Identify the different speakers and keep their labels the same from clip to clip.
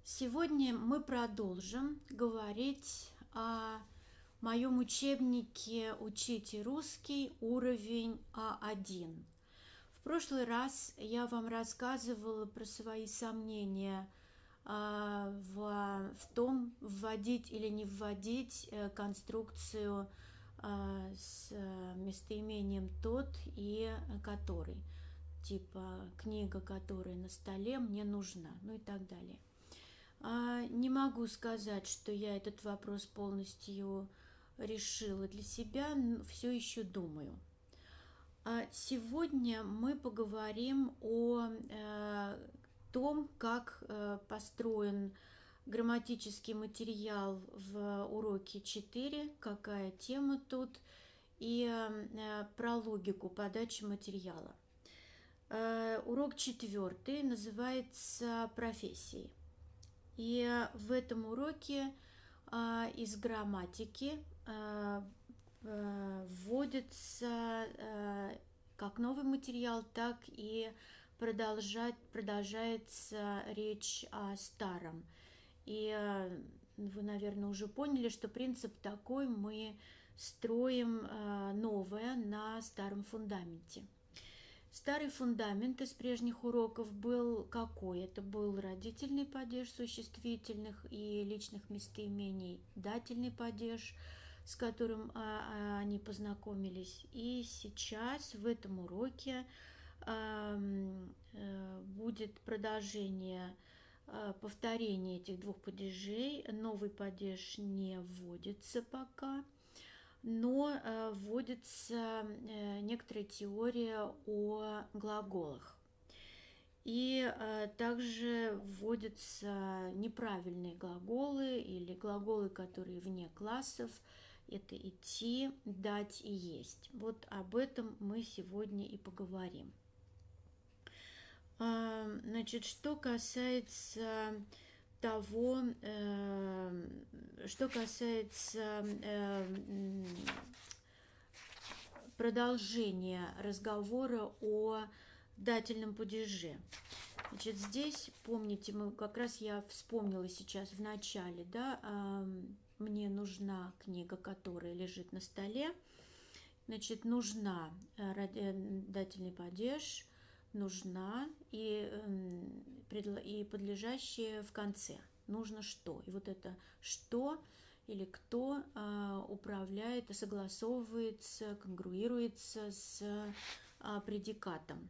Speaker 1: Сегодня мы продолжим говорить о моем учебнике «Учите русский. Уровень А1». В прошлый раз я вам рассказывала про свои сомнения в том, вводить или не вводить конструкцию с местоимением «тот» и «который». Типа «книга, которая на столе, мне нужна», ну и так далее. Не могу сказать, что я этот вопрос полностью решила для себя, все еще думаю. Сегодня мы поговорим о том, как построен грамматический материал в уроке 4, какая тема тут, и про логику подачи материала. Урок 4 называется «Профессии». И в этом уроке из грамматики вводится как новый материал, так и продолжается речь о старом. И вы, наверное, уже поняли, что принцип такой: мы строим новое на старом фундаменте. Старый фундамент из прежних уроков был какой? Это был родительный падеж существительных и личных местоимений, дательный падеж, с которым они познакомились. И сейчас в этом уроке будет продолжение, повторение этих двух падежей. Новый падеж не вводится пока, но вводится некоторая теория о глаголах. И также вводятся неправильные глаголы или глаголы, которые вне классов. Это идти, дать и есть. Вот об этом мы сегодня и поговорим. Значит, что касается того, что касается продолжения разговора о дательном падеже. Значит, здесь, помните, я вспомнила сейчас в начале, да, мне нужна книга, которая лежит на столе. Значит, нужна дательный падеж, нужна и подлежащее в конце. Нужно что. И вот это что или кто управляет и согласовывается, конгруируется с предикатом.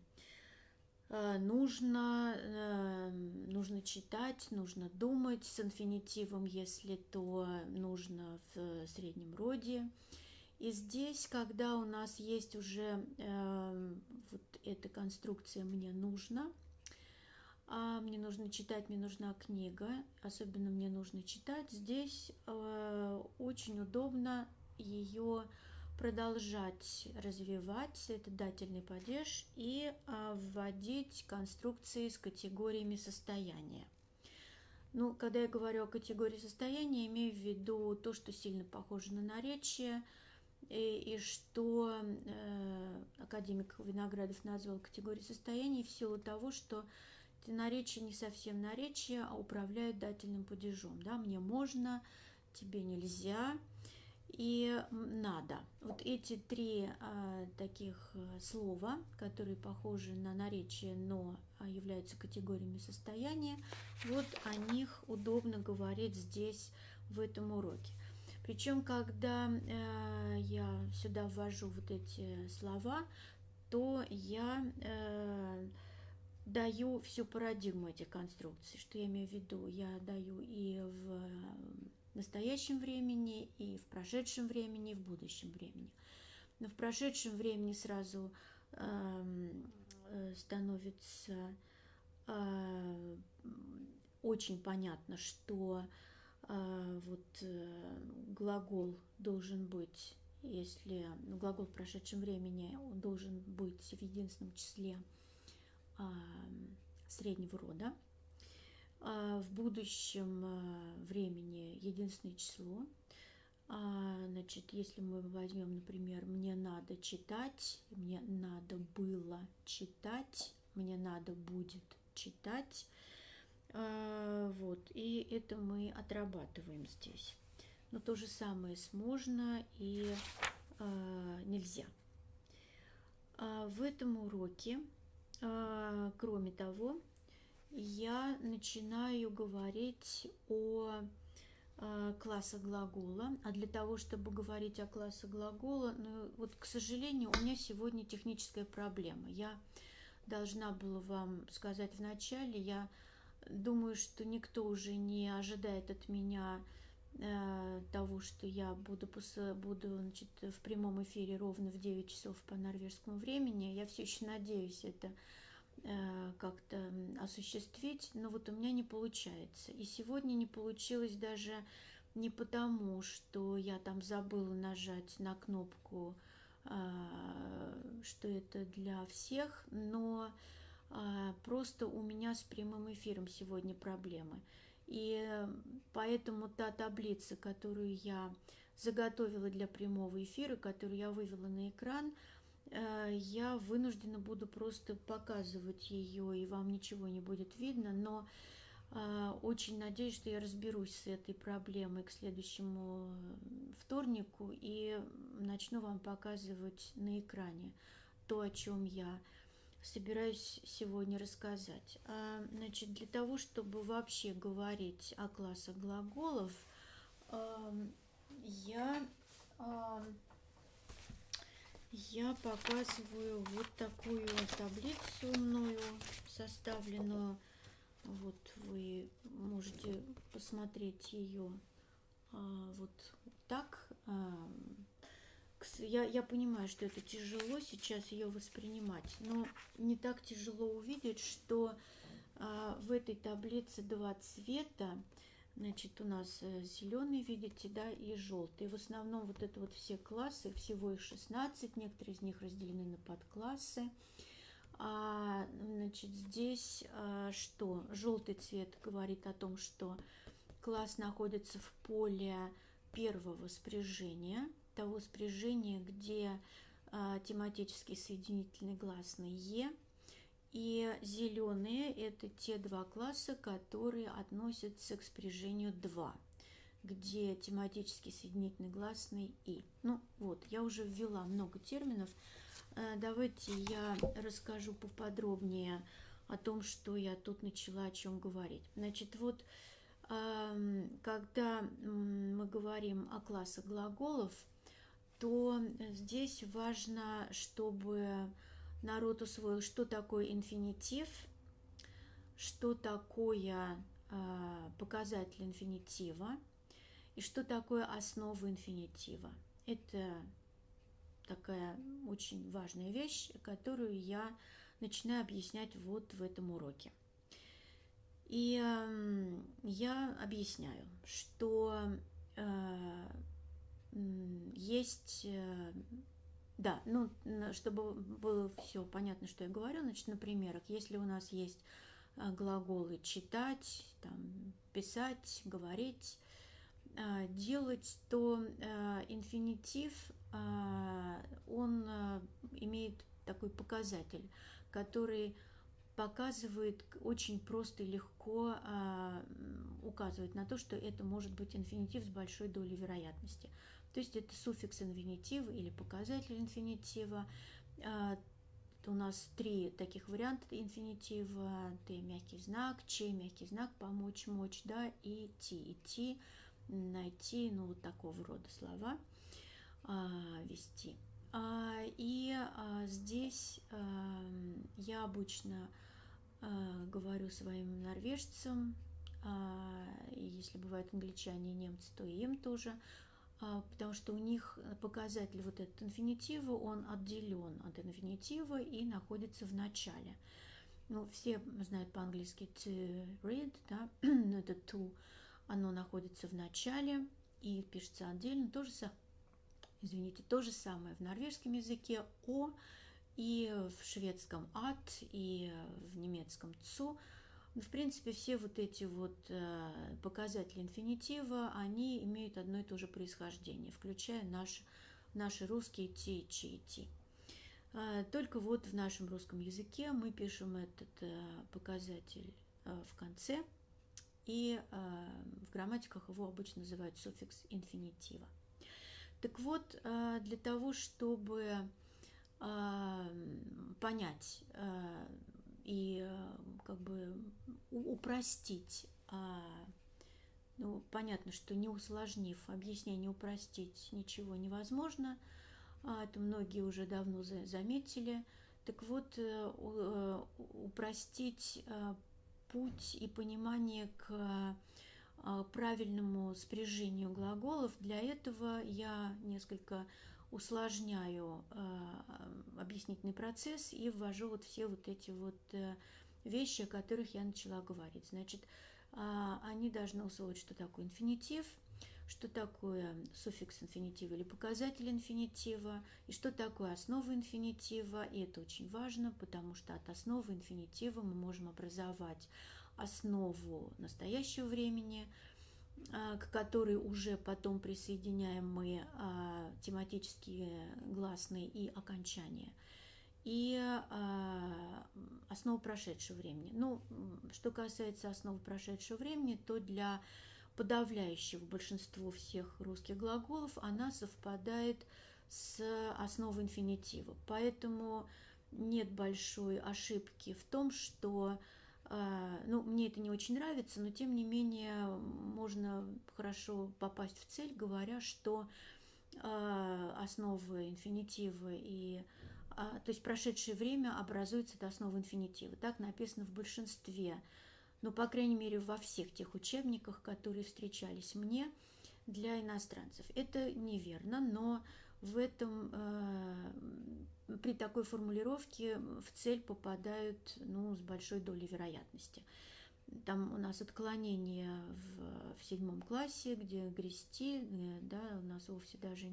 Speaker 1: Нужно читать, нужно думать с инфинитивом, если то нужно в среднем роде. И здесь, когда у нас есть уже вот эта конструкция «мне нужно», мне нужно читать, мне нужна книга, особенно мне нужно читать, здесь очень удобно ее продолжать развивать, это дательный падеж, и вводить конструкции с категориями состояния. Ну, когда я говорю о категории состояния, имею в виду то, что сильно похоже на наречие, и что академик Виноградов назвал категорией состояний в силу того, что эти наречия не совсем наречия, а управляют дательным падежом. Да? Мне можно, тебе нельзя и надо. Вот эти три таких слова, которые похожи на наречие, но являются категориями состояния, вот о них удобно говорить здесь, в этом уроке. Причем, когда я сюда ввожу вот эти слова, то я даю всю парадигму этих конструкций. Что я имею в виду? Я даю и в настоящем времени, и в прошедшем времени, и в будущем времени. Но в прошедшем времени сразу становится очень понятно, что вот глагол должен быть, если глагол в прошедшем времени он должен быть в единственном числе среднего рода, в будущем времени единственное число. Значит, если мы возьмем, например, мне надо читать, мне надо было читать, мне надо будет читать, Вот, и это мы отрабатываем здесь. Но то же самое с можно и нельзя. В этом уроке, кроме того, я начинаю говорить о класса глагола. А для того, чтобы говорить о классе глагола, ну, вот, к сожалению, у меня сегодня техническая проблема. Я должна была вам сказать в начале, я думаю, что никто уже не ожидает от меня того, что я буду значит, в прямом эфире ровно в 9 часов по норвежскому времени. Я все еще надеюсь это как-то осуществить, но вот у меня не получается. И сегодня не получилось даже не потому, что я там забыла нажать на кнопку, что это для всех, но просто у меня с прямым эфиром сегодня проблемы. И поэтому та таблица, которую я заготовила для прямого эфира, которую я вывела на экран, я вынуждена буду просто показывать ее, и вам ничего не будет видно, но очень надеюсь, что я разберусь с этой проблемой к следующему вторнику и начну вам показывать на экране то, о чем я собираюсь сегодня рассказать. Значит, для того, чтобы вообще говорить о классах глаголов, я показываю вот такую таблицу мною составленную. Вот вы можете посмотреть ее вот так. Я понимаю, что это тяжело сейчас ее воспринимать, но не так тяжело увидеть, что в этой таблице два цвета. Значит, у нас зеленый, видите, да, и желтый. В основном вот это вот все классы, всего их 16, некоторые из них разделены на подклассы. Значит, здесь что? Желтый цвет говорит о том, что класс находится в поле первого спряжения, того спряжения, где тематический соединительный гласный «е». И зеленые – это те два класса, которые относятся к спряжению 2, где тематический соединительный гласный «и». Ну вот, я уже ввела много терминов. Давайте я расскажу поподробнее о том, что я тут начала о чем говорить. Значит, вот когда мы говорим о классах глаголов, то здесь важно, чтобы народ усвоил, что такое инфинитив, что такое показатель инфинитива и что такое основа инфинитива. Это такая очень важная вещь, которую я начинаю объяснять вот в этом уроке. И я объясняю, что есть, да, ну, чтобы было все понятно, что я говорю, значит, на примерах, если у нас есть глаголы читать, там, писать, говорить, делать, то инфинитив, он имеет такой показатель, который показывает очень просто и легко указывает на то, что это может быть инфинитив с большой долей вероятности. То есть это суффикс инфинитива или показатель инфинитива. У нас 3 таких варианта инфинитива. Т мягкий знак, Ч мягкий знак, помочь, мочь, да, и ти, идти, найти, ну вот такого рода слова, вести. И здесь я обычно говорю своим норвежцам, и если бывают англичане и немцы, то и им тоже, потому что у них показатель вот этот инфинитива, он отделен от инфинитива и находится в начале. Ну, все знают по-английски to read, да, но это to, оно находится в начале и пишется отдельно. То же самое в норвежском языке о, и в шведском at, и в немецком zu. В принципе, все вот эти вот показатели инфинитива, они имеют одно и то же происхождение, включая наши русские ти, чи и ти. Только вот в нашем русском языке мы пишем этот показатель в конце, и в грамматиках его обычно называют суффикс инфинитива. Так вот, для того, чтобы понять и как бы упростить, ну, понятно, что не усложнив объяснение, упростить ничего невозможно, это многие уже давно заметили. Так вот, упростить путь и понимание к правильному спряжению глаголов, для этого я несколько усложняю объяснительный процесс и ввожу вот все вот эти вот вещи, о которых я начала говорить. Значит, они должны усвоить, что такое инфинитив, что такое суффикс инфинитива или показатель инфинитива, и что такое основа инфинитива. И это очень важно, потому что от основы инфинитива мы можем образовать основу настоящего времени, к которой уже потом присоединяем мы тематические гласные и окончания, и основу прошедшего времени. Ну, что касается основы прошедшего времени, то для подавляющего большинства всех русских глаголов она совпадает с основой инфинитива. Поэтому нет большой ошибки в том, что ну, мне это не очень нравится, но тем не менее можно хорошо попасть в цель, говоря, что основы инфинитива и то есть прошедшее время образуется от основы инфинитива. Так написано в большинстве, ну, по крайней мере, во всех тех учебниках, которые встречались мне для иностранцев. Это неверно, но в этом при такой формулировке в цель попадают, ну, с большой долей вероятности. Там у нас отклонение в 7 классе, где грести, да, у нас вовсе даже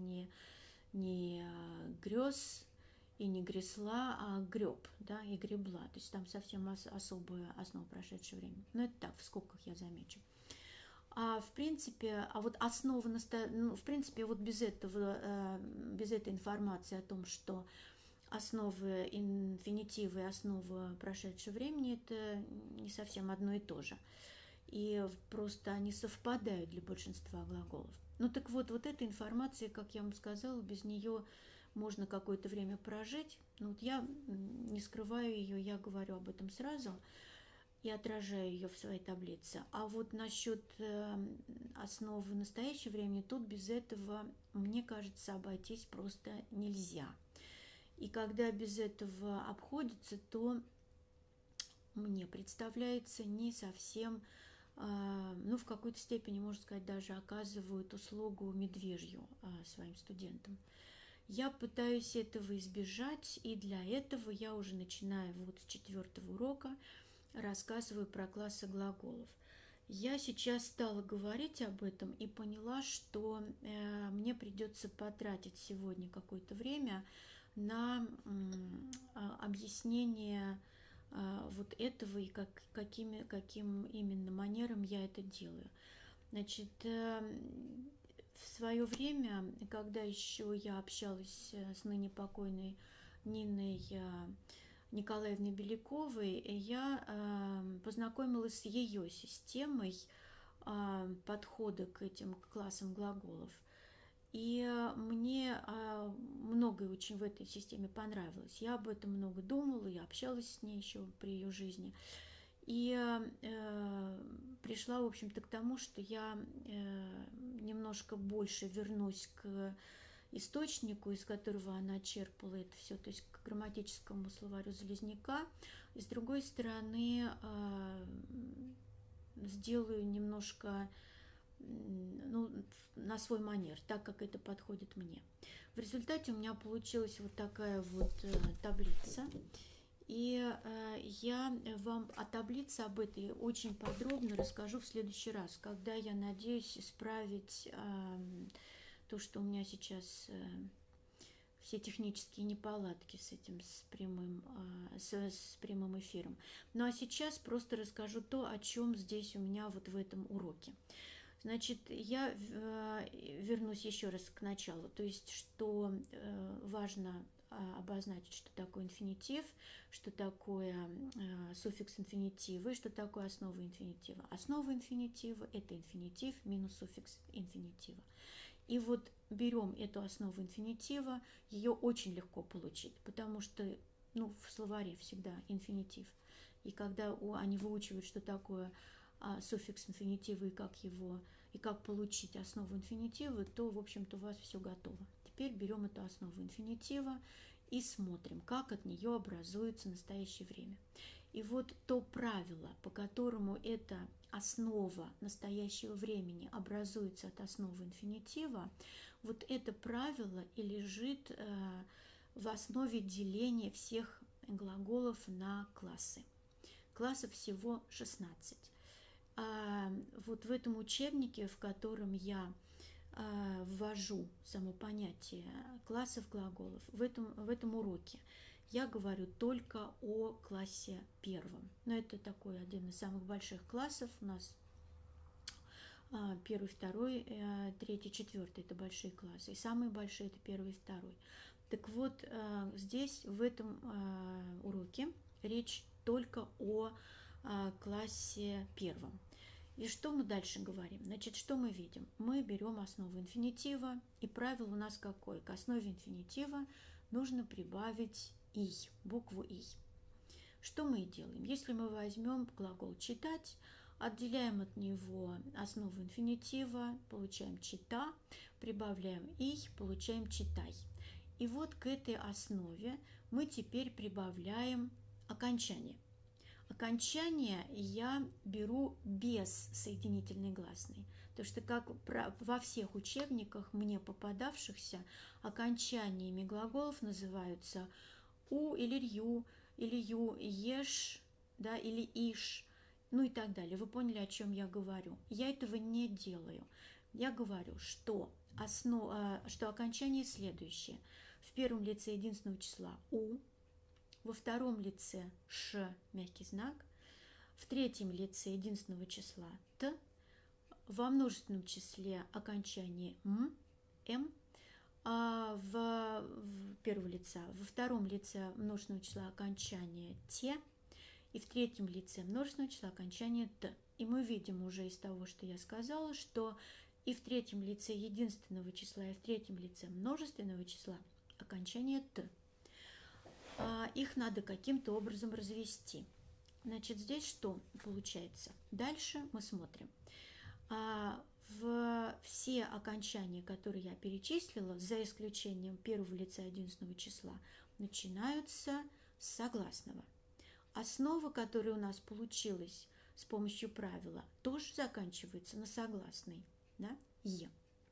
Speaker 1: не грез и не гресла, а греб, да, и гребла. То есть там совсем особая основа прошедшего времени. Но это так, в скобках я замечу. А в принципе, вот основа, ну, в принципе, вот без этого, без этой информации о том, что основы инфинитива и основа прошедшего времени, это не совсем одно и то же. И просто они совпадают для большинства глаголов. Ну так вот, вот эта информация, как я вам сказала, без нее можно какое-то время прожить. Ну, вот я не скрываю ее, я говорю об этом сразу и отражаю ее в своей таблице. А вот насчет основы настоящего времени, тут без этого, мне кажется, обойтись просто нельзя. И когда без этого обходится, то мне представляется не совсем, ну, в какой-то степени, можно сказать, даже оказывают услугу медвежью своим студентам. Я пытаюсь этого избежать, и для этого я уже начиная вот с 4-го урока рассказываю про классы глаголов. Я сейчас стала говорить об этом и поняла, что мне придется потратить сегодня какое-то время на объяснение вот этого и каким именно манером я это делаю. Значит, в свое время, когда еще я общалась с ныне покойной Ниной Николаевной Беляковой, я познакомилась с ее системой подхода к этим классам глаголов. И мне многое очень в этой системе понравилось. Я об этом много думала, я общалась с ней еще при ее жизни. И пришла, в общем-то, к тому, что я немножко больше вернусь к источнику, из которого она черпала это все, то есть к грамматическому словарю Залезняка. И с другой стороны, сделаю немножко, ну, на свой манер, так как это подходит мне. В результате у меня получилась вот такая вот таблица. И я вам о таблице об этой очень подробно расскажу в следующий раз, когда я надеюсь исправить то, что у меня сейчас все технические неполадки с этим, с прямым эфиром. Ну а сейчас просто расскажу то, о чем здесь у меня вот в этом уроке. Значит, я вернусь еще раз к началу, то есть, что важно обозначить, что такое инфинитив, что такое суффикс инфинитива и что такое основа инфинитива. Основа инфинитива – это инфинитив минус суффикс инфинитива. И вот берем эту основу инфинитива, ее очень легко получить, потому что в словаре всегда инфинитив. И когда они выучивают, что такое суффикс инфинитива и как получить основу инфинитива, то, в общем-то, у вас все готово. Теперь берем эту основу инфинитива и смотрим, как от нее образуется настоящее время. И вот то правило, по которому эта основа настоящего времени образуется от основы инфинитива, вот это правило и лежит в основе деления всех глаголов на классы. Классов всего 16. Вот в этом учебнике, в котором я ввожу само понятие классов глаголов, в этом уроке я говорю только о классе первом. Но это такой один из самых больших классов. У нас первый, второй, третий, четвертый – это большие классы. И самые большие – это первый и второй. Так вот, здесь, в этом уроке, речь только о классе первом. И что мы дальше говорим? Значит, что мы видим? Мы берем основу инфинитива, и правило у нас какое? К основе инфинитива нужно прибавить «и», букву «и». Что мы делаем? Если мы возьмем глагол «читать», отделяем от него основу инфинитива, получаем «чита», прибавляем «и», получаем «читай». И вот к этой основе мы теперь прибавляем окончание. Окончание я беру без соединительной гласной, потому что, как во всех учебниках мне попадавшихся, окончаниями глаголов называются у или рью, или ю, еш, да, или иш, и так далее. Вы поняли, о чем я говорю? Я этого не делаю. Я говорю, что окончание следующее. В первом лице единственного числа у, во втором лице ш, мягкий знак, в третьем лице единственного числа т, во множественном числе окончание м, в первого лица, во втором лице множественного числа окончание те, и в третьем лице множественного числа окончание т. И мы видим уже из того, что я сказала, что и в третьем лице единственного числа, и в третьем лице множественного числа окончание т. Их надо каким-то образом развести. Значит, здесь что получается? Дальше мы смотрим. Все окончания, которые я перечислила, за исключением первого лица единственного числа, начинаются с согласного. Основа, которая у нас получилась с помощью правила, тоже заканчивается на согласной, да, «е».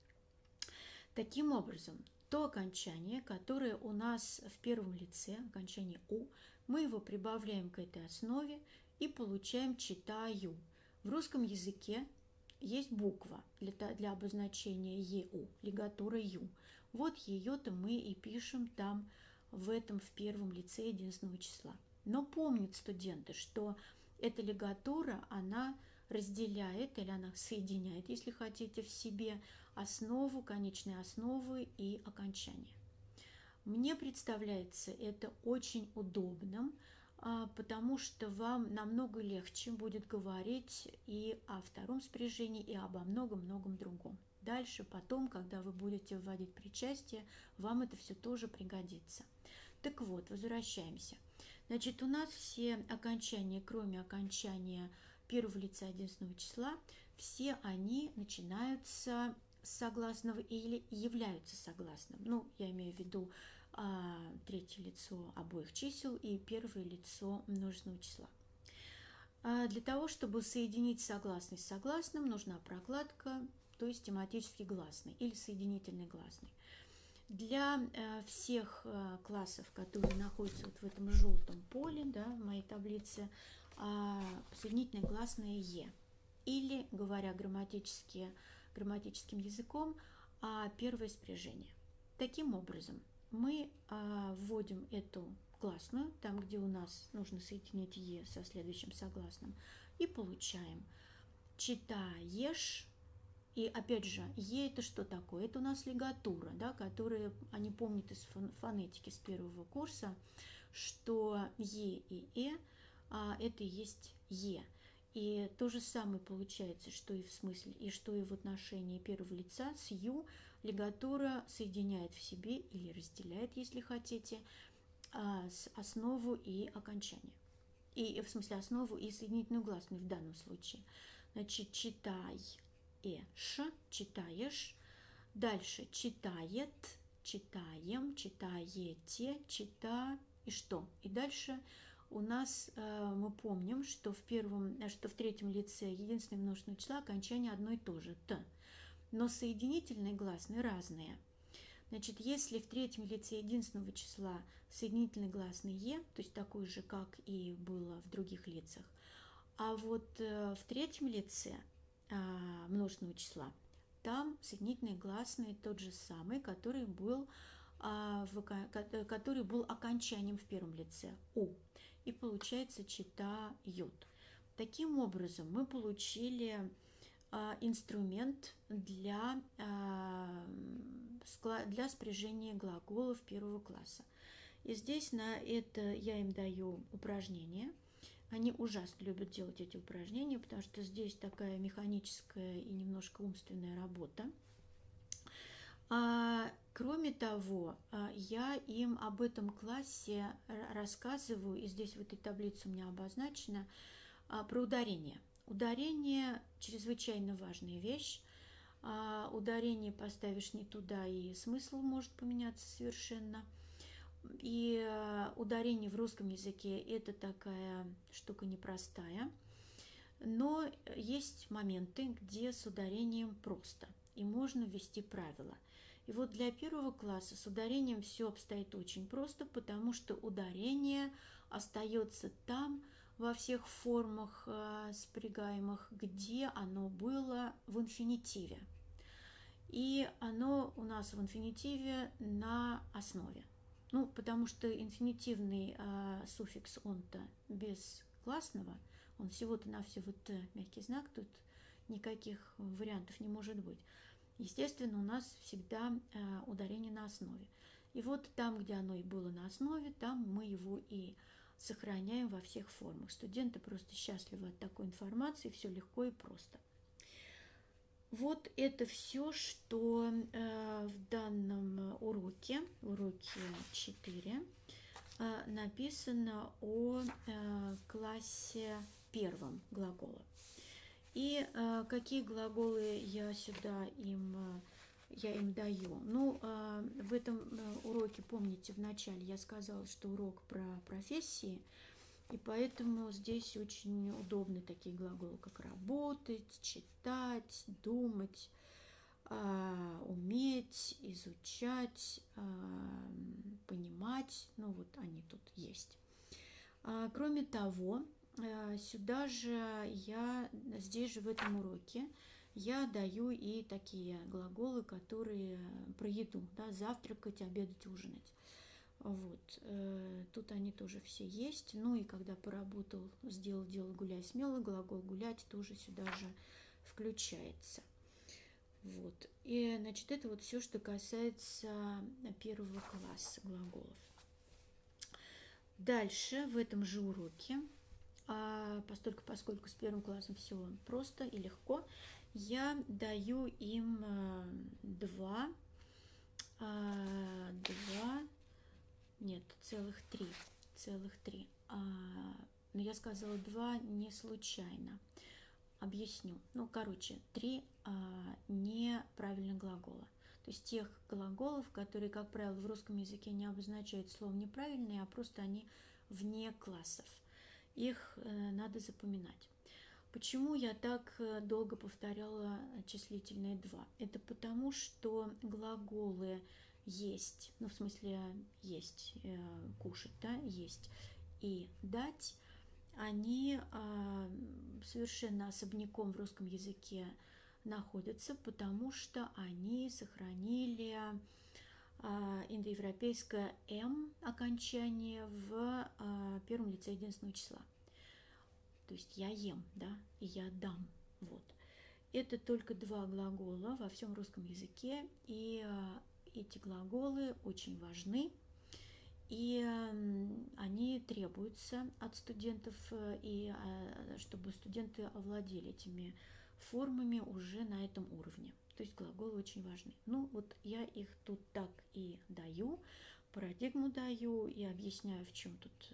Speaker 1: Таким образом, то окончание, которое у нас в первом лице, окончание «у», мы его прибавляем к этой основе и получаем «читаю». В русском языке есть буква для обозначения «еу», лигатура «ю». Вот ее-то мы и пишем там, в первом лице единственного числа. Но помнят студенты, что эта лигатура, она разделяет или она соединяет, если хотите, в себе основу, конечные основы и окончание. Мне представляется это очень удобным, потому что вам намного легче будет говорить и о втором спряжении, и обо многом-многом другом. Дальше, потом, когда вы будете вводить причастие, вам это все тоже пригодится. Так вот, возвращаемся. Значит, у нас все окончания, кроме окончания первого лица единственного числа, все они начинаются с согласного или являются согласным. Я имею в виду третье лицо обоих чисел и первое лицо множественного числа. Для того, чтобы соединить согласный с согласным, нужна прокладка, то есть тематически гласный или соединительный гласный. Для всех классов, которые находятся вот в этом желтом поле, да, в моей таблице, соединительное гласное «е». Или, говоря грамматическим языком, первое спряжение. Таким образом, мы вводим эту гласную, там, где у нас нужно соединить «е» со следующим согласным, и получаем «читаешь», И опять же, е это что такое? Это у нас лигатура, да, которые они помнят из фонетики с первого курса, что е и это и есть е. И то же самое получается, что и в смысле, и что и в отношении первого лица с ю лигатура соединяет в себе или разделяет, если хотите, с основу и окончание. И в смысле основу и соединительную гласную в данном случае. Значит, читай, читаешь. Дальше читает, читаем, читаете, чита и что? И дальше у нас мы помним, что в третьем лице единственное множественное число окончание одно и то же т. Но соединительные гласные разные. Значит, если в третьем лице единственного числа соединительный гласный е, то есть такой же, как и было в других лицах, а вот в третьем лице множественного числа там соединительный гласный тот же самый, который был окончанием в первом лице у. И получается читают. Таким образом, мы получили инструмент для спряжения глаголов первого класса. И здесь на это я им даю упражнение. Они ужасно любят делать эти упражнения, потому что здесь такая механическая и немножко умственная работа. Кроме того, я им об этом классе рассказываю, и здесь в этой таблице у меня обозначено, про ударение. Ударение – чрезвычайно важная вещь. Ударение поставишь не туда, и смысл может поменяться совершенно. И ударение в русском языке – это такая штука непростая. Но есть моменты, где с ударением просто, и можно ввести правила. И вот для первого класса с ударением все обстоит очень просто, потому что ударение остается там, во всех формах спрягаемых, где оно было в инфинитиве. И оно у нас в инфинитиве на основе. Ну, потому что инфинитивный суффикс он-то без гласного, он всего-то навсего т, мягкий знак, тут никаких вариантов не может быть. Естественно, у нас всегда ударение на основе. И вот там, где оно и было на основе, там мы его и сохраняем во всех формах. Студенты просто счастливы от такой информации, все легко и просто. Вот это все, что в данном уроке 4, написано о классе первом глагола. И какие глаголы я им даю? Ну, в этом уроке, помните, вначале я сказала, что урок про профессии, и поэтому здесь очень удобны такие глаголы, как работать, читать, думать, уметь, изучать, понимать. Ну, вот они тут есть. Кроме того, сюда же здесь же в этом уроке я даю и такие глаголы, которые про еду, да, завтракать, обедать, ужинать. Вот, тут они тоже все есть. Ну и когда поработал, сделал дело, гуляй смело, глагол гулять тоже сюда же включается. Вот, и, значит, это вот все, что касается первого класса глаголов. Дальше в этом же уроке, поскольку с первым классом все просто и легко, я даю им целых три. Но я сказала 2 не случайно. Объясню. Ну, короче, 3 неправильных глагола. То есть тех глаголов, которые, как правило, в русском языке не обозначают слово неправильные, а просто они вне классов. Их надо запоминать. Почему я так долго повторяла числительное 2? Это потому, что глаголы есть, ну, в смысле есть, кушать, да, есть, и дать, они совершенно особняком в русском языке находятся, потому что они сохранили индоевропейское «м» окончание в первом лице единственного числа. То есть я ем, да, и я дам, вот. Это только два глагола во всем русском языке, и эти глаголы очень важны, и они требуются от студентов, и чтобы студенты овладели этими формами уже на этом уровне. То есть глаголы очень важны. Ну, вот я их тут так и даю, парадигму даю и объясняю, в чем тут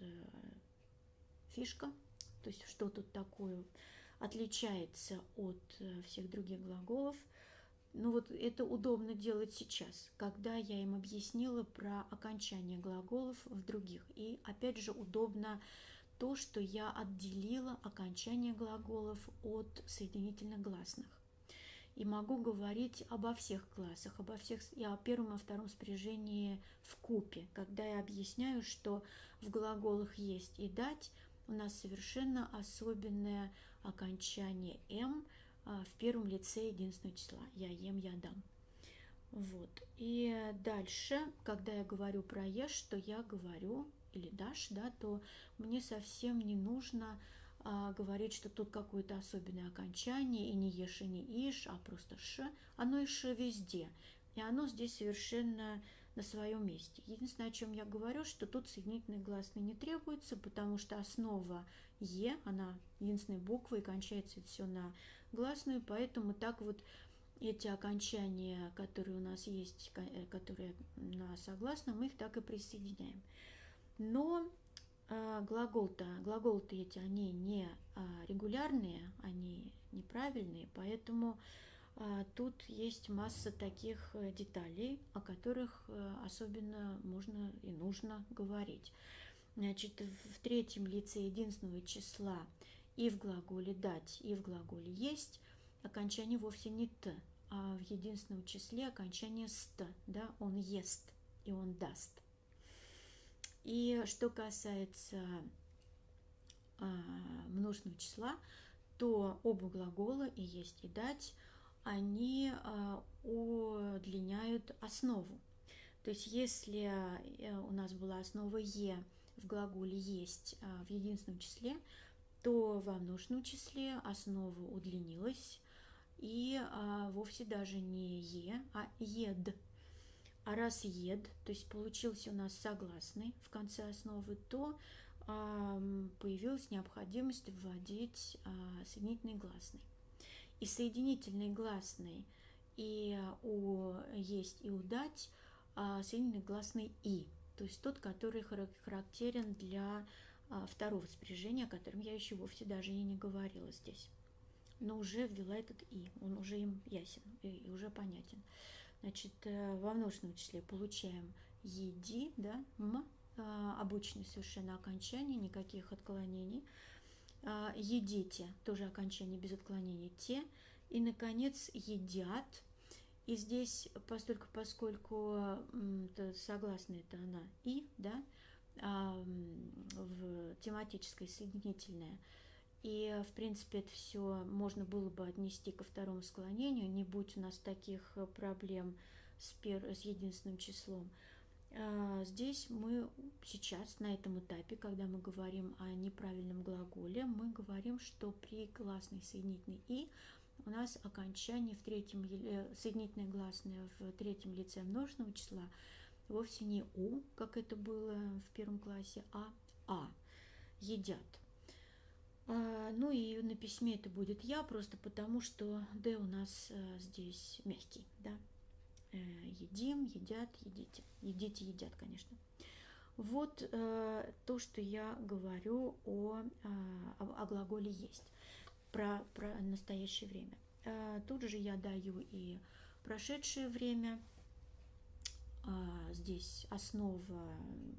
Speaker 1: фишка, то есть что тут такое отличается от всех других глаголов. Ну вот это удобно делать сейчас, когда я им объяснила про окончание глаголов в других. И опять же удобно то, что я отделила окончание глаголов от соединительных гласных. И могу говорить обо всех классах, и о первом и втором спряжении вкупе, когда я объясняю, что в глаголах есть и дать, у нас совершенно особенное окончание «м» в первом лице единственного числа. Я ем, я дам. Вот. И дальше, когда я говорю про ешь, то я говорю, или дашь, да, то мне совсем не нужно говорить, что тут какое-то особенное окончание, и не ешь, и не ишь, а просто ш. Оно и ш везде. И оно здесь совершенно на своем месте. Единственное, о чем я говорю, что тут соединительные гласные не требуются, потому что основа е, она единственной буквой, и кончается все на гласную, поэтому так вот эти окончания, которые у нас есть, которые на согласном, мы их так и присоединяем. Но глаголы-то эти, они не регулярные, они неправильные, поэтому тут есть масса таких деталей, о которых особенно можно и нужно говорить. Значит, в третьем лице единственного числа и в глаголе «дать», и в глаголе «есть» окончание вовсе не «т», а в единственном числе окончание «ст», да, он ест и он даст. И что касается множественного числа, то оба глагола и есть, и дать, они удлиняют основу. То есть если у нас была основа «е» в глаголе «есть» в единственном числе, то во множественном числе основа удлинилась, и вовсе даже не «е», а «ед». А раз «ед», то есть получился у нас согласный в конце основы, то появилась необходимость вводить соединительные гласные. И соединительные гласные и у «есть», и у «дать» соединительный гласный «и», то есть тот, который характерен для второго спряжения, о котором я еще вовсе даже и не говорила здесь. Но уже ввела этот «и», он уже им ясен и уже понятен. Значит, во множественном числе получаем «еди», да, «м», обычное совершенно окончание, никаких отклонений. «Едите» тоже окончание без отклонений «те». И, наконец, «едят». И здесь, поскольку согласная это она «и», да, в тематическое соединительное. И, в принципе, это все можно было бы отнести ко второму склонению, не будь у нас таких проблем с единственным числом. Здесь мы сейчас, на этом этапе, когда мы говорим о неправильном глаголе, мы говорим, что при гласной соединительной «и» у нас окончание в третьем, соединительное гласное в третьем лице множественного числа вовсе не «у», как это было в первом классе, а «а». Едят. Ну и на письме это будет «я», просто потому что «д» у нас здесь мягкий, да. Едим, едят, едите. Едите, едят, конечно. Вот то, что я говорю о глаголе «есть», про настоящее время. Тут же я даю и прошедшее время. Здесь основа,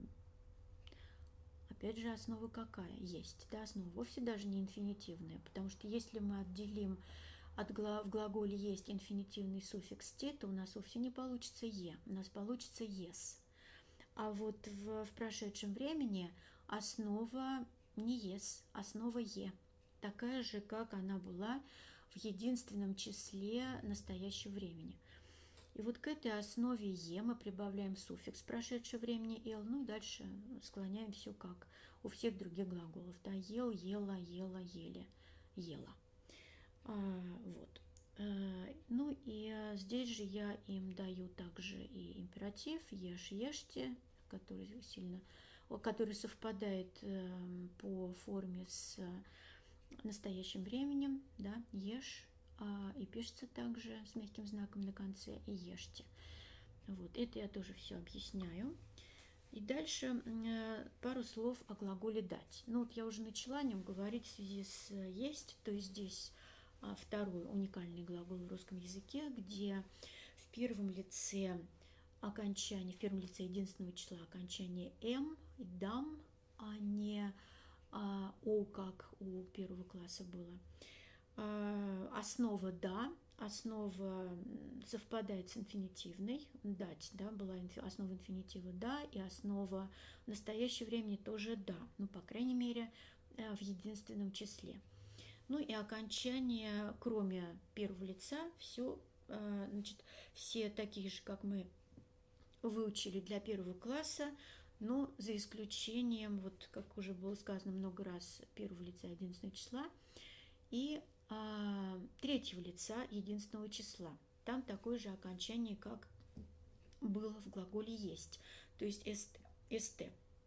Speaker 1: опять же, основа какая? Есть, да, основа вовсе даже не инфинитивная, потому что если мы отделим в глаголе «есть» инфинитивный суффикс «те», то у нас вовсе не получится «е», у нас получится «ес». А вот в прошедшем времени основа не «ес», основа «е», такая же, как она была в единственном числе настоящего времени. И вот к этой основе «е» мы прибавляем суффикс прошедшего времени «ел», ну и дальше склоняем все как у всех других глаголов. Да, ел, ела, ела, ели, ела. Вот. Ну и здесь же я им даю также и императив ешь, ешьте, который совпадает по форме с настоящим временем, да, ешь, и пишется также с мягким знаком на конце, и ешьте. Вот, это я тоже все объясняю. И дальше пару слов о глаголе «дать». Ну вот я уже начала о нем говорить в связи с «есть», то есть здесь второй уникальный глагол в русском языке, где в первом лице окончание, в первом лице единственного числа окончание «м» и «дам», а не «о», как у первого класса было. Основа «да», основа совпадает с инфинитивной, дать, да, была основа инфинитива «да», и основа в настоящее время тоже «да», ну, по крайней мере, в единственном числе. Ну и окончание, кроме первого лица, все, значит, все такие же, как мы выучили для первого класса, но за исключением, вот как уже было сказано много раз, первого лица единственного числа и третьего лица единственного числа. Там такое же окончание, как было в глаголе «есть», то есть «ст».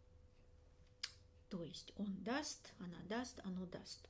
Speaker 1: То есть он даст, она даст, оно даст.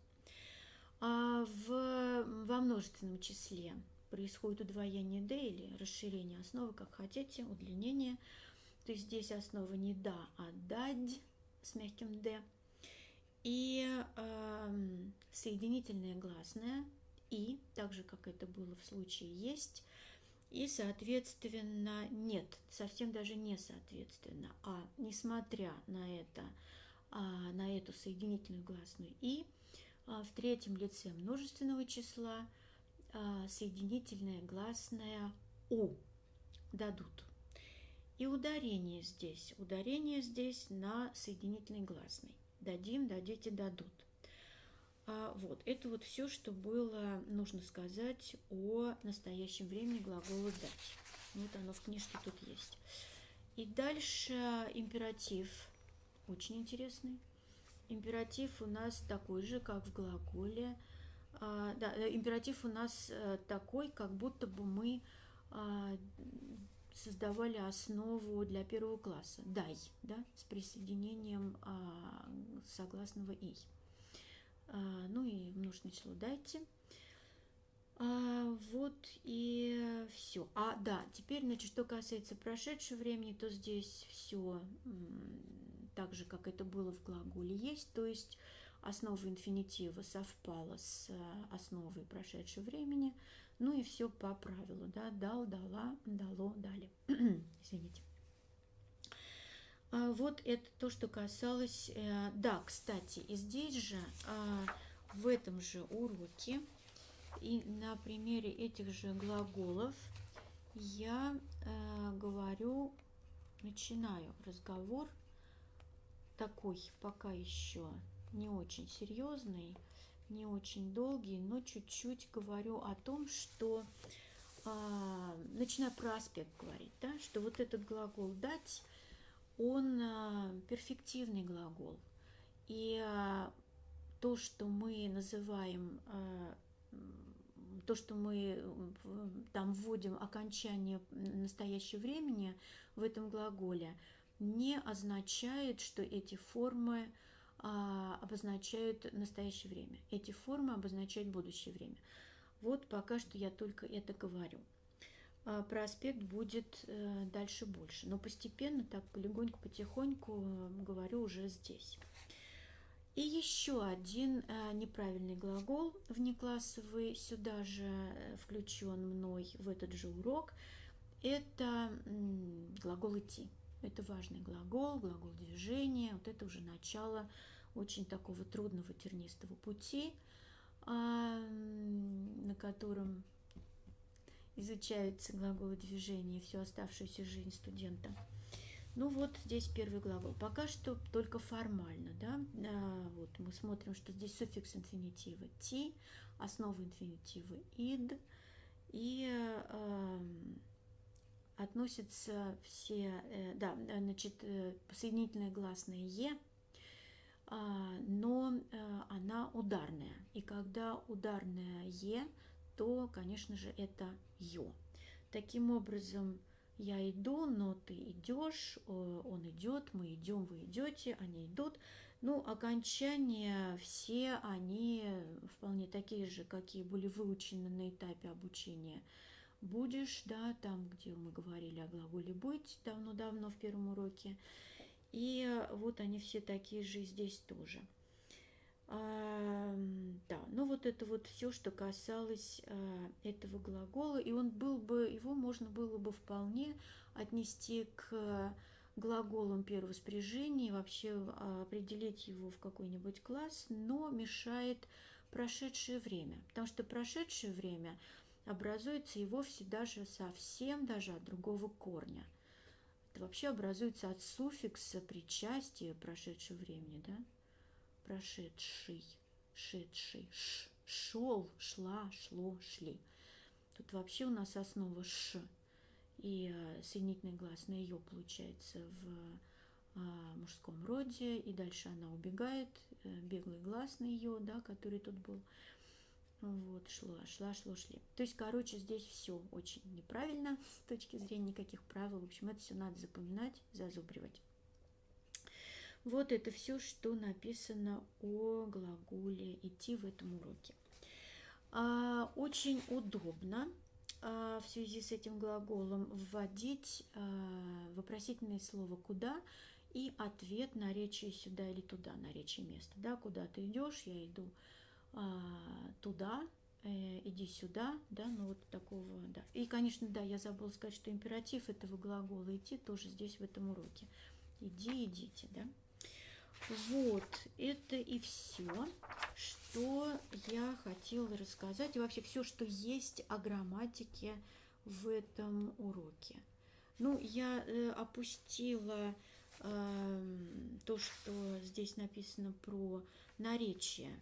Speaker 1: Во множественном числе происходит удвоение «д» или расширение основы, как хотите, удлинение. То есть здесь основа не «да», а «дадь» с мягким «д». И соединительное гласное «и», так же, как это было в случае «есть», и, соответственно, нет, совсем даже не соответственно, а несмотря на это, на эту соединительную гласную «и», в третьем лице множественного числа соединительное гласное «у» дадут. И ударение здесь на соединительной гласной. Дадим, дадите, дадут. Вот, это вот все, что было нужно сказать о настоящем времени глагола «дать». Вот оно в книжке тут есть. И дальше императив, очень интересный. Императив у нас такой же, как в глаголе. Да, императив у нас такой, как будто бы мы создавали основу для первого класса. «Дай», да, с присоединением согласного «и». Ну и множественное число «дайте». Вот и все. Да, теперь, значит, что касается прошедшего времени, то здесь все так же, как это было в глаголе «есть», то есть основа инфинитива совпала с основой прошедшего времени, ну и все по правилу, да, дал, дала, дало, дали. Извините. Вот это то, что касалось... Да, кстати, и здесь же, в этом же уроке, и на примере этих же глаголов я начинаю разговор такой пока еще не очень серьезный, не очень долгий, но чуть-чуть говорю о том, что начинаю про аспект говорить, да, что вот этот глагол «дать», он перфективный глагол. И то, что мы называем, то, что мы там вводим окончание настоящего времени в этом глаголе, не означает, что эти формы обозначают настоящее время. Эти формы обозначают будущее время. Вот пока что я только это говорю. Про аспект будет дальше больше, но постепенно, так полегоньку, потихоньку говорю уже здесь. И еще один неправильный глагол внеклассовый, сюда же включен мной в этот же урок, это глагол «идти». Это важный глагол движения, вот это уже начало очень такого трудного тернистого пути, на котором изучаются глаголы движения всю оставшуюся жизнь студента. Ну вот здесь первый глагол. Пока что только формально, да. Вот мы смотрим, что здесь суффикс инфинитива «ти», основа инфинитива «ид», и относятся все, да, значит, соединительное гласное «е», но она ударная. И когда ударная «е», то, конечно же, это «ё». Таким образом, я иду, но ты идешь, он идет, мы идем, вы идете, они идут. Ну, окончания все они вполне такие же, какие были выучены на этапе обучения. Будешь, да, там, где мы говорили о глаголе быть давно-давно в первом уроке. И вот они все такие же и здесь тоже. Да, ну вот это вот все, что касалось этого глагола, и он был бы, его можно было бы вполне отнести к глаголам первого спряжения, вообще определить его в какой-нибудь класс, но мешает прошедшее время, потому что прошедшее время образуется и вовсе даже совсем даже от другого корня. Это вообще образуется от суффикса причастия прошедшего времени, да? Прошедший, шедший, шел, шла, шло, шли. Тут вообще у нас основа ш, и соединительное гласное ё получается в мужском роде, и дальше она убегает, беглый гласный ё, да, который тут был. Вот, шла, шло, шли. То есть, короче, здесь все очень неправильно с точки зрения никаких правил. В общем, это все надо запоминать, зазубривать. Вот это все, что написано о глаголе «идти» в этом уроке. Очень удобно в связи с этим глаголом вводить вопросительное слово «куда» и ответ наречие «сюда» или «туда», наречие места. Да, куда ты идешь, я иду туда, иди сюда, да, ну вот такого, да. И, конечно, да, я забыла сказать, что императив этого глагола «идти» тоже здесь в этом уроке. Иди, идите, да. Вот, это и все, что я хотела рассказать, и вообще все, что есть о грамматике в этом уроке. Ну, я опустила то, что здесь написано про наречие.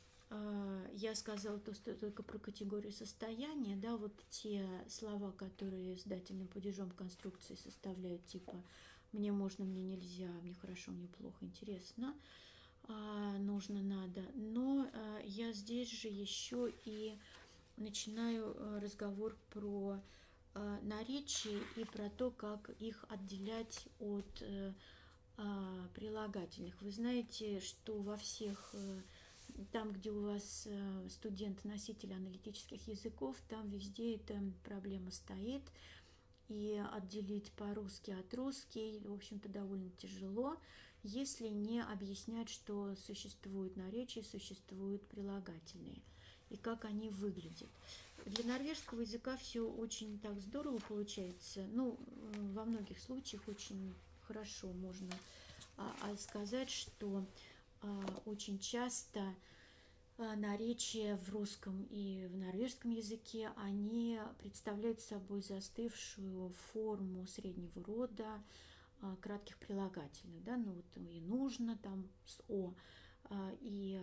Speaker 1: Я сказала только про категорию состояния, да, вот те слова, которые с дательным падежом конструкции составляют, типа «мне можно», «мне нельзя», «мне хорошо», «мне плохо», «интересно», «нужно», «надо». Но я здесь же еще и начинаю разговор про наречия и про то, как их отделять от прилагательных. Вы знаете, что во всех там, где у вас студент-носитель аналитических языков, там везде эта проблема стоит. И отделить по-русски от русский, в общем-то, довольно тяжело, если не объяснять, что существуют наречия, существуют прилагательные, и как они выглядят. Для норвежского языка все очень так здорово получается. Ну, во многих случаях очень хорошо можно сказать, что очень часто наречия в русском и в норвежском языке, они представляют собой застывшую форму среднего рода кратких прилагательных, да, ну вот и нужно там с «о», и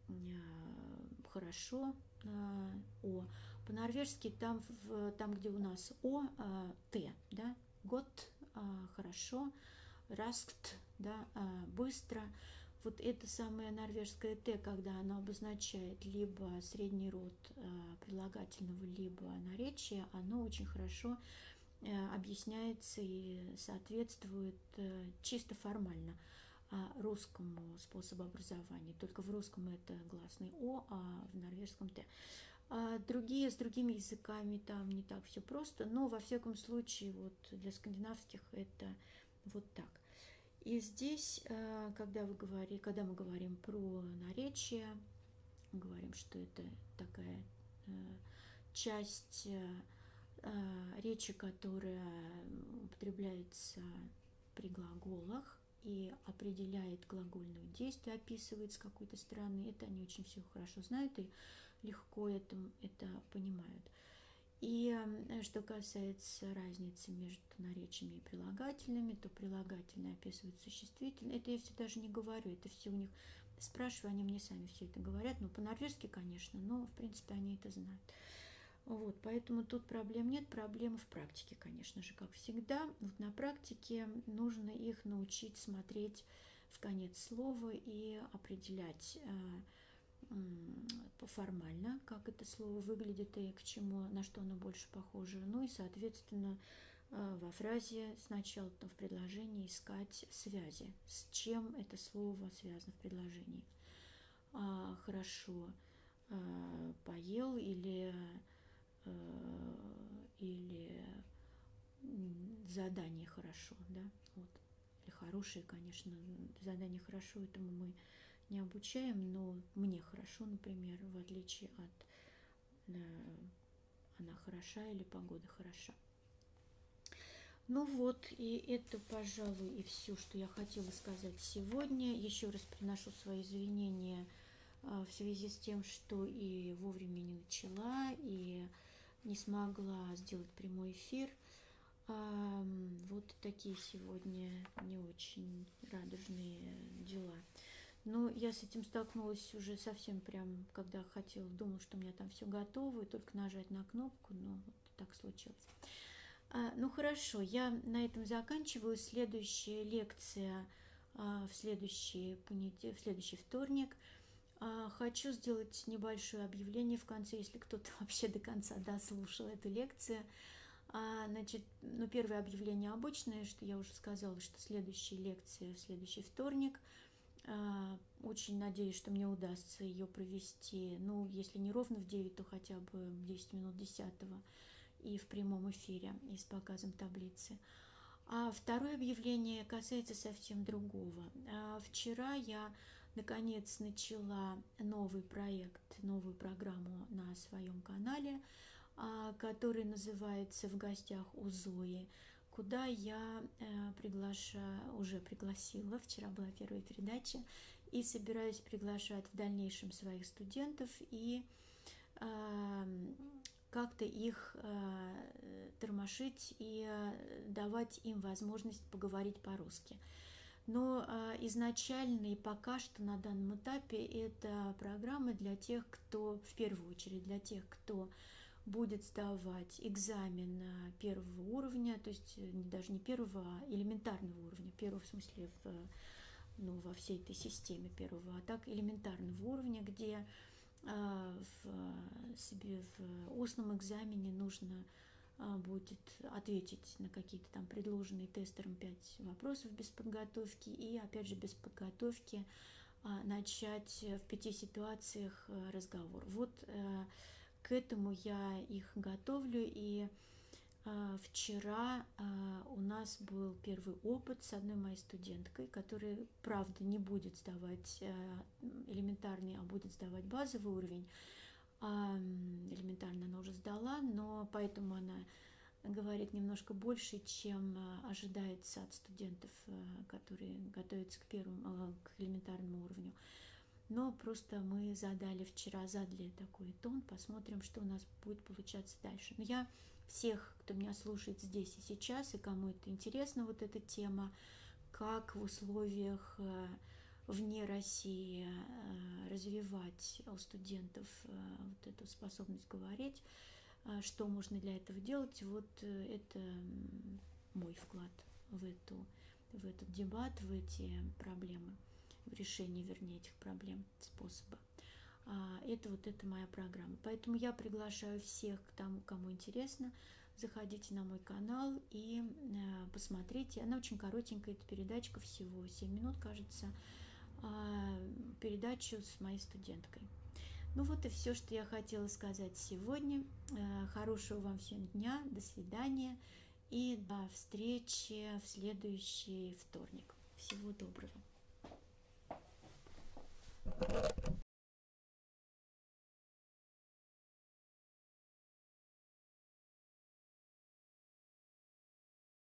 Speaker 1: хорошо «о». По-норвежски там, где у нас «о», «т», да, «год», хорошо, «раскт», да, быстро. Вот это самое норвежское «т», когда оно обозначает либо средний род прилагательного, либо наречия, оно очень хорошо объясняется и соответствует чисто формально русскому способу образования. Только в русском это гласный «о», а в норвежском «т». С другими языками там не так все просто, но во всяком случае вот для скандинавских это вот так. И здесь, когда мы говорим про наречие, говорим, что это такая часть речи, которая употребляется при глаголах и определяет глагольное действие, описывает с какой-то стороны. Это они очень все хорошо знают и легко это понимают. И что касается разницы между наречиями и прилагательными, то прилагательные описывают существительные. Это я все даже не говорю, это все у них спрашиваю, они мне сами все это говорят. Ну, по-норвежски, конечно, но, в принципе, они это знают. Вот, поэтому тут проблем нет, проблемы в практике, конечно же, как всегда. Вот на практике нужно их научить смотреть в конец слова и определять формально, как это слово выглядит и к чему, на что оно больше похоже. Ну и, соответственно, во фразе сначала в предложении искать связи, с чем это слово связано в предложении. Хорошо поел или задание хорошо, да, вот. Или хорошее, конечно, задание хорошо, этому мы не обучаем, но мне хорошо, например, в отличие от она хороша или погода хороша. Ну вот, и это, пожалуй, и все, что я хотела сказать сегодня. Еще раз приношу свои извинения в связи с тем, что и вовремя не начала, и не смогла сделать прямой эфир. Вот такие сегодня не очень радужные дела. Но я с этим столкнулась уже совсем прям, когда хотела, думала, что у меня там все готово, и только нажать на кнопку, но вот так случилось. Ну хорошо, я на этом заканчиваю. Следующая лекция в следующий вторник. Хочу сделать небольшое объявление в конце, если кто-то вообще до конца дослушал эту лекцию. Значит, ну, первое объявление обычное, что я уже сказала, что следующая лекция в следующий вторник. Очень надеюсь, что мне удастся ее провести, ну, если не ровно в 9, то хотя бы 10 минут 10 и в прямом эфире, и с показом таблицы. А второе объявление касается совсем другого. Вчера я, наконец, начала новый проект, новую программу на своем канале, который называется «В гостях у Зои», куда я уже пригласила, вчера была первая передача, и собираюсь приглашать в дальнейшем своих студентов и как-то их тормошить и давать им возможность поговорить по-русски. Но изначально и пока что на данном этапе это программа для тех, кто, в первую очередь для тех, кто будет сдавать экзамен первого уровня, то есть даже не первого, а элементарного уровня, первого в смысле во всей этой системе первого, а так элементарного уровня, где в устном экзамене нужно будет ответить на какие-то там предложенные тестером 5 вопросов без подготовки и, опять же, без подготовки начать в 5 ситуациях разговор. Вот к этому я их готовлю, и вчера у нас был первый опыт с одной моей студенткой, которая, правда, не будет сдавать элементарный, а будет сдавать базовый уровень. Элементарно она уже сдала, но поэтому она говорит немножко больше, чем ожидается от студентов, которые готовятся к элементарному уровню. Но просто мы вчера задали такой тон, посмотрим, что у нас будет получаться дальше. Но я всех, кто меня слушает здесь и сейчас, и кому это интересно, вот эта тема, как в условиях вне России развивать у студентов вот эту способность говорить, что можно для этого делать, вот это мой вклад в этот дебат, в эти проблемы, в решение, вернее, этих проблем, способа. Это моя программа. Поэтому я приглашаю всех к тому, кому интересно, заходите на мой канал и посмотрите. Она очень коротенькая, эта передачка, всего 7 минут, кажется, передачу с моей студенткой. Ну вот и все, что я хотела сказать сегодня. Хорошего вам всем дня, до свидания и до встречи в следующий вторник. Всего доброго.